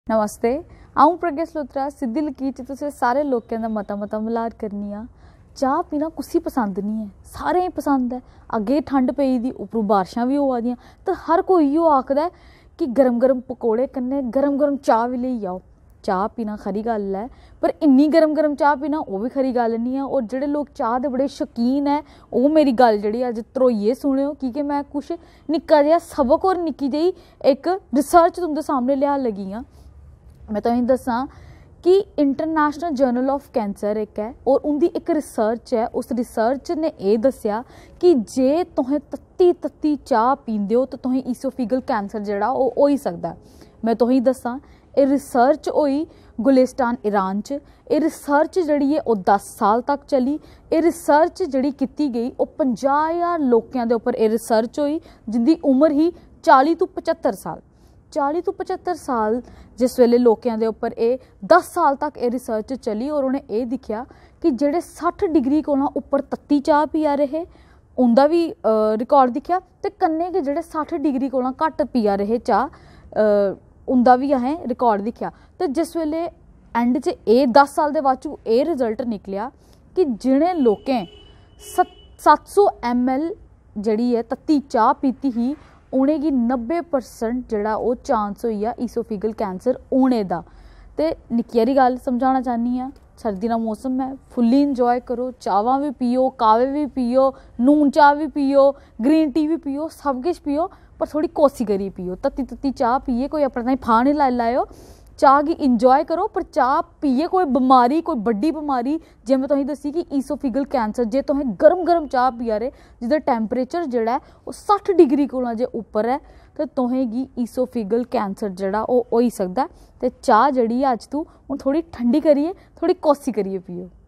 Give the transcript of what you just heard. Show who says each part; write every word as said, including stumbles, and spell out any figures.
Speaker 1: नमस्ते। आऊँ प्रज्ञा सलोत्रा सीधी लकीर च तुसें सारे लोकें दा मता मता मलार करनी आ। चाह् पीना कुसी पसंद नहीं है, सारें पसंद है। अगे ठंड पेई दी, उपरों बारिशां भी होआ दियां, तो हर कोई इयो आखदा है कि गर्म गर्म पकौड़े कन्नै गर्म गर्म चाह् भी लेई आओ। चाह् पीना खरी गल्ल है, पर इन्नी गर्म गर्म चाह् पीना ओह् भी खरी गल्ल नहीं है। और जेह्ड़े लोग चाह् दे बड़े शौकीन है, ओह् मेरी गल्ल जेह्ड़ी अज्ज ध्रोइयै सुनेओ, क्योंकि मैं कुछ निक्का जेहा सबक और निक्की जेही इक रिसर्च तुंदे सामने लेआन लगी आं। मैं तुसेंगी दस्सां कि इंटरनेशनल जर्नल ऑफ कैंसर एक है और उनकी एक रिसर्च है। उस रिसर्च ने यह दस्सिया कि जे तुसें तत्ती तत्ती चाह् पींदे हो तो तुसें ईसोफिगल कैंसर जेह्ड़ा ओह् होई सकदा। मैं तुसेंगी दस्सां एह् रिसर्च होई गुलिस्तान ईरान च। एह् रिसर्च जेह्ड़ी है ओह् दस साल तक चली। एह् रिसर्च जेह्ड़ी कीती गई ओह् पंजाह् हज़ार लोकें दे उप्पर एह् रिसर्च होई, जिंदी उम्र ही चाली तो पचहत्तर साल। चाली तो पचहत्तर साल जिस वेले लोकें दे उप्पर एह् दस साल तक एह् रिसर्च चली और उन्हें एह् दिक्खेआ कि जेह्ड़े सट्ठ डिग्री कोला उप्पर तत्ती चाह् पिया रहे उंदा भी रिकॉर्ड दिक्खेआ, ते कन्नै गै जेह्ड़े सट्ठ डिग्री कोला घट्ट पिया रहे चाह् उंदा भी असें रिकॉर्ड दिक्खेआ। ते जिस वेले एंड च एह् दस साल दे बाद एह् रिजल्ट निकलेआ कि जिनें लोकें सत्त सौ एम एल जेह्ड़ी है तत्ती चाह् पीती ही उनेंगी नब्बे परसेंट जेह्ड़ा ओह् चांस होइया ईसोफिगल कैंसर होने दा। ते निक्की हारी गल्ल समझाना चाहनी आं, सर्दी दा मौसम है, फुल्ली इंजॉय करो, चावां भी पियो, कावे भी पियो, नून चाह् भी पियो, ग्रीन टी भी पियो, सब किश पियो, पर थोड़ी कोसी करियै पियो। तत्ती तत्ती चाह् पिए कोई अपने ताईं फाह् निं लाई लैओ। चाह् गी इंजॉय करो, पर चाह् पिए कोई बमारी कोई बड्डी बमारी जे मैं तुसेंगी दस्सी कि ईसोफिगल कैंसर जे तुसें गर्म गर्म चाह् पिया दे जिसदा टैंपरेचर जेह्ड़ा ऐ ओह् सट्ठ डिग्री कोला जे उप्पर है ते तुसेंगी ईसोफिगल कैंसर जेह्ड़ा ओह् होई सकदा। ते चाह् जेह्ड़ी अज्ज तू हून थोड़ी ठंडी करियै थोड़ी कोसी करियै पियो।